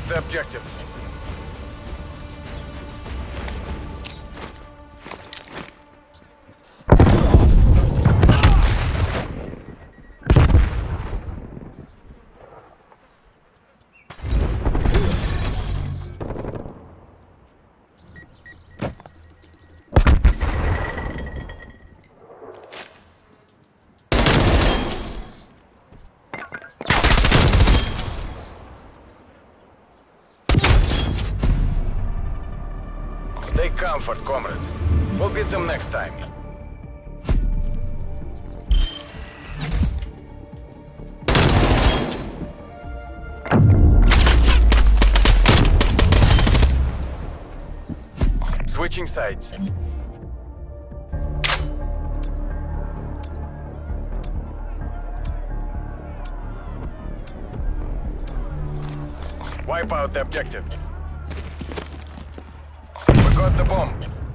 lost the objective. Take comfort, comrade. We'll beat them next time. Switching sides. Wipe out the objective. Got the bomb.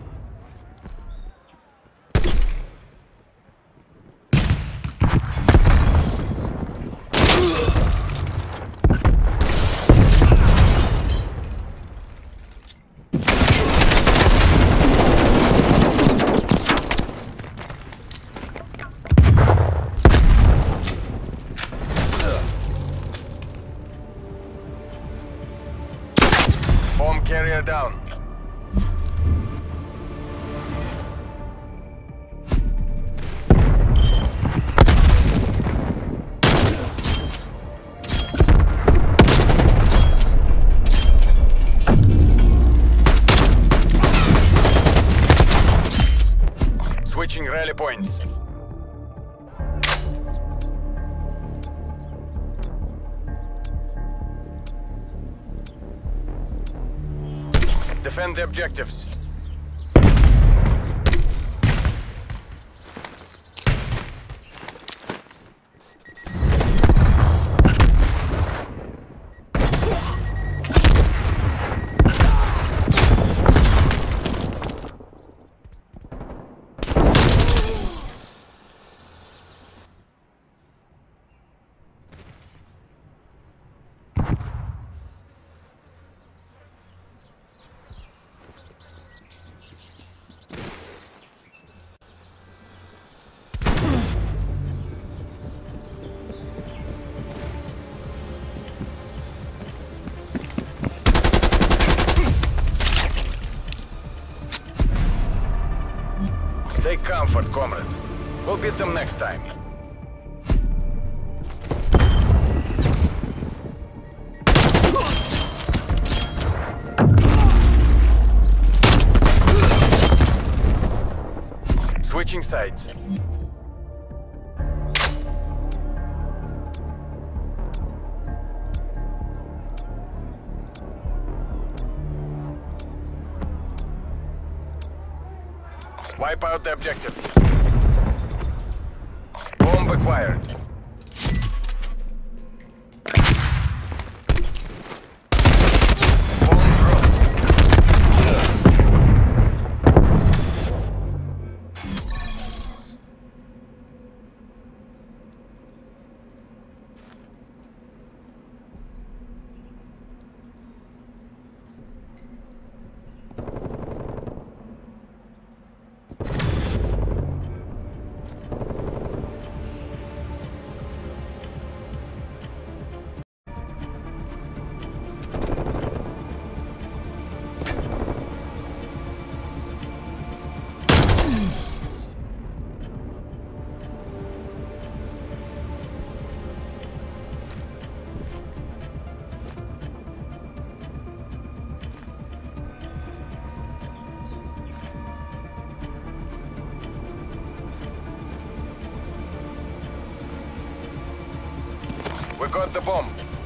Bomb carrier down. Switching rally points. Defend the objectives. Take comfort, comrade. We'll beat them next time. Switching sides. Wipe out the objective. Bomb acquired. Bomb dropped. We got the bomb.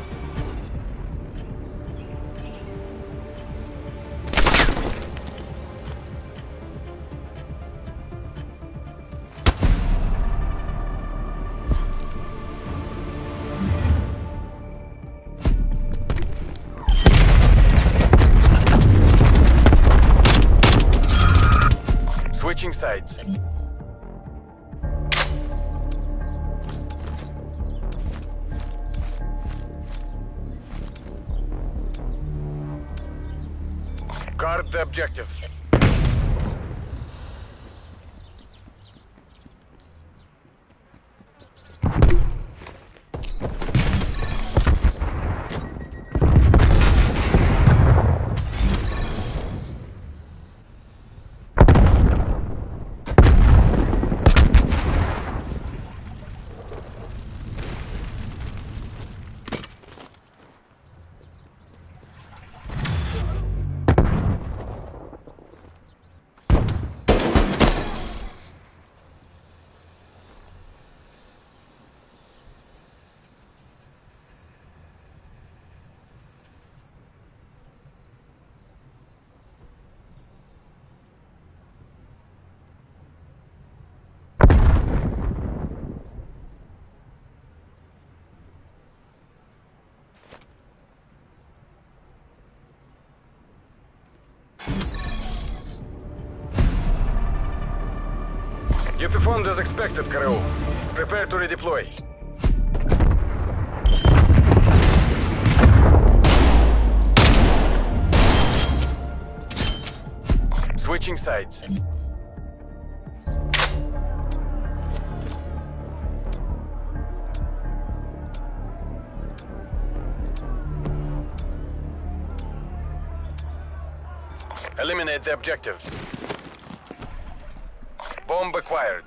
Switching sides. Guard the objective. You performed as expected, Kareu. Prepare to redeploy. Switching sides. Eliminate the objective. Bomb acquired.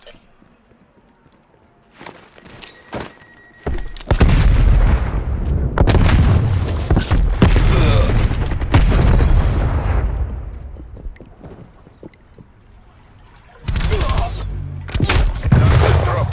Douglas drop.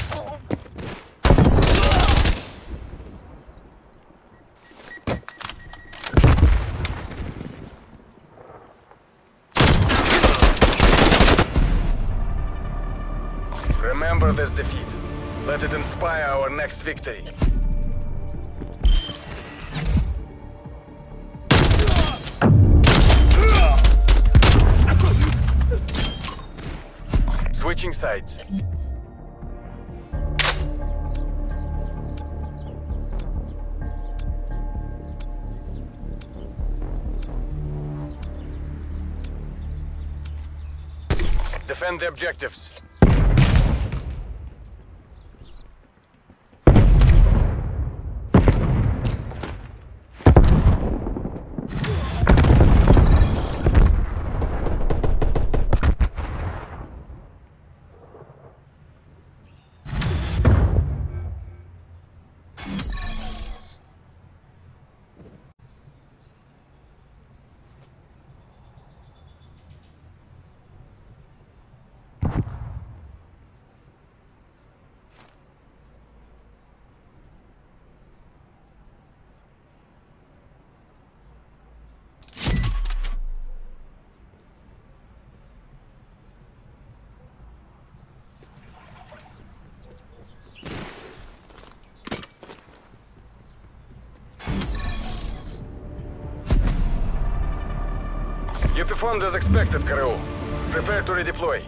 Remember this defeat. Let it inspire our next victory. Switching sides. Defend the objectives. You performed as expected, Kareu. Prepare to redeploy.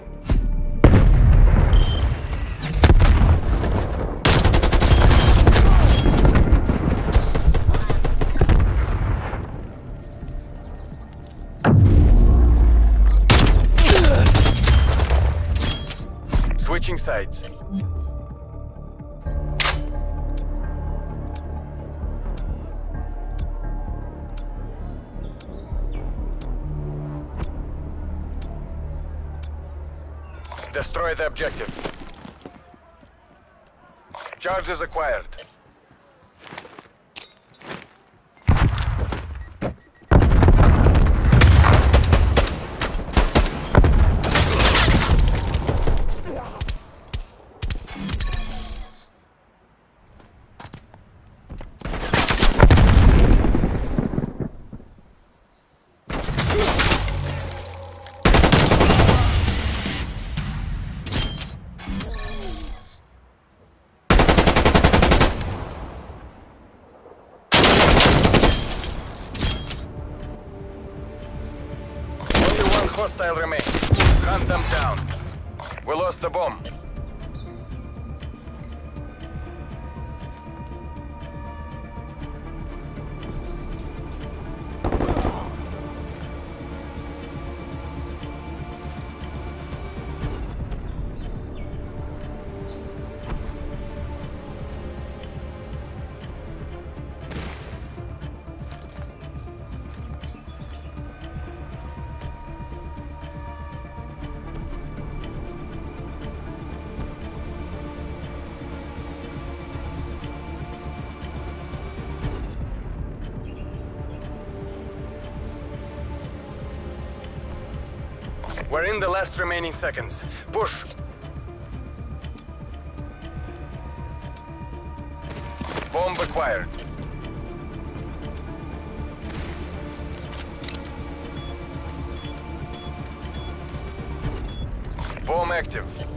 Switching sides. Destroy the objective. Charges acquired. Hostile remain. Hunt them down. We lost the bomb. We're in the last remaining seconds. Push! Bomb acquired. Bomb active.